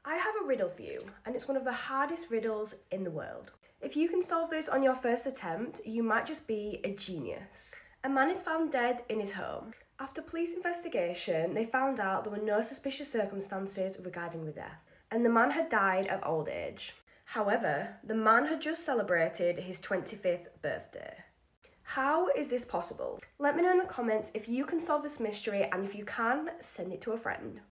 I have a riddle for you, and it's one of the hardest riddles in the world. If you can solve this on your first attempt, you might just be a genius. A man is found dead in his home. After police investigation, they found out there were no suspicious circumstances regarding the death, and the man had died of old age. However, the man had just celebrated his 25th birthday. How is this possible? Let me know in the comments if you can solve this mystery, and if you can, send it to a friend.